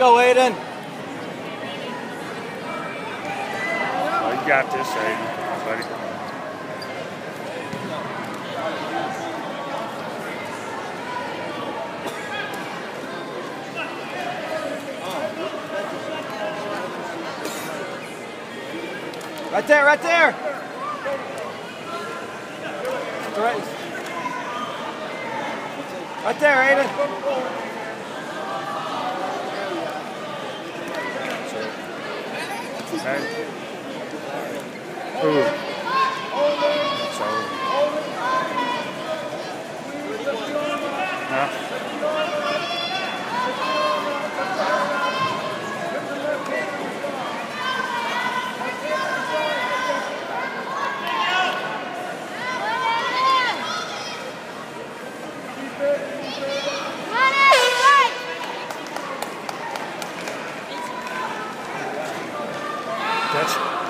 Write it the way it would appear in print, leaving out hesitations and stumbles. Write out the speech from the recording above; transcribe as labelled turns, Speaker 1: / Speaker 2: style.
Speaker 1: go, Aiden.
Speaker 2: Oh, you got this, Aiden, buddy.
Speaker 1: Right there, right there. Right there, Aiden.
Speaker 2: Okay. Ooh. So. Yeah. That's